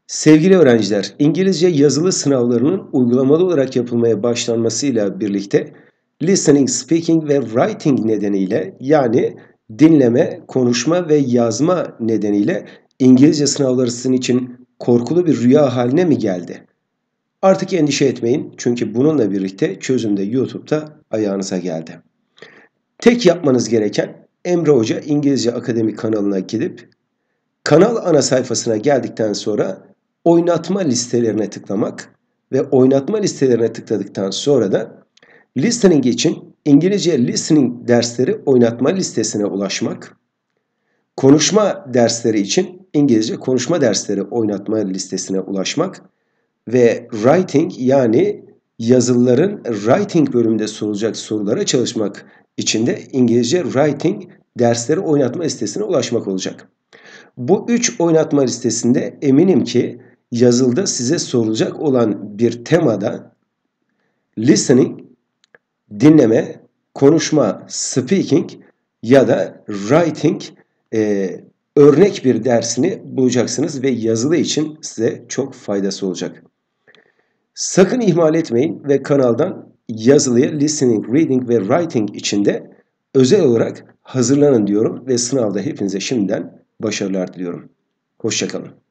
Sevgili öğrenciler, İngilizce yazılı sınavlarının uygulamalı olarak yapılmaya başlanmasıyla birlikte listening, speaking ve writing nedeniyle yani dinleme, konuşma ve yazma nedeniyle İngilizce sınavları sizin için korkulu bir rüya haline mi geldi? Artık endişe etmeyin çünkü bununla birlikte çözüm de YouTube'da ayağınıza geldi. Tek yapmanız gereken Emre Hoca İngilizce Akademi kanalına gidip kanal ana sayfasına geldikten sonra oynatma listelerine tıklamak ve oynatma listelerine tıkladıktan sonra da listening için İngilizce listening dersleri oynatma listesine ulaşmak, konuşma dersleri için İngilizce konuşma dersleri oynatma listesine ulaşmak ve writing yani yazılıların writing bölümünde sorulacak sorulara çalışmak için de İngilizce writing dersleri oynatma listesine ulaşmak olacak. Bu 3 oynatma listesinde eminim ki yazılıda size sorulacak olan bir temada listening, dinleme, konuşma, speaking ya da writing örnek bir dersini bulacaksınız ve yazılı için size çok faydası olacak. Sakın ihmal etmeyin ve kanaldan yazılıya listening, reading ve writing için de özel olarak hazırlanın diyorum ve sınavda hepinize şimdiden başarılar diliyorum. Hoşça kalın.